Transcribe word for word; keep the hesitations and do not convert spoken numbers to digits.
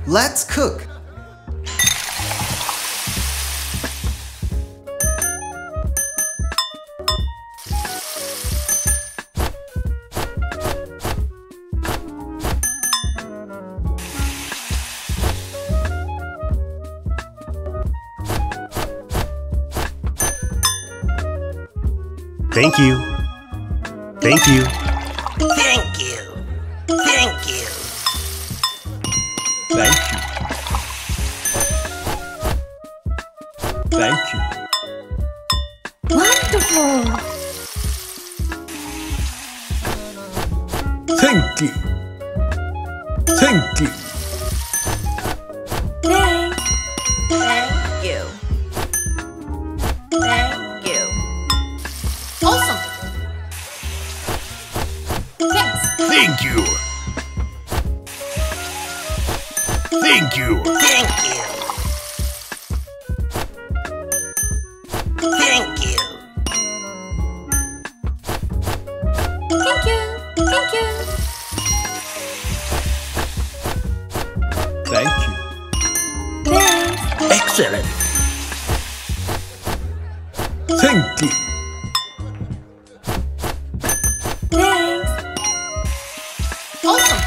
Let's cook. Thank you. Thank you. Thank you. Thank you. Thank you. Thank you. Wonderful. Thank you. Thank you. Thanks. Thank you. Thank you. Awesome. Thanks. Thank you. Thank you. Thank you. Thank you. Thank you. Thank you. Thank you. Thanks. Excellent. Thank you. Thanks. Awesome.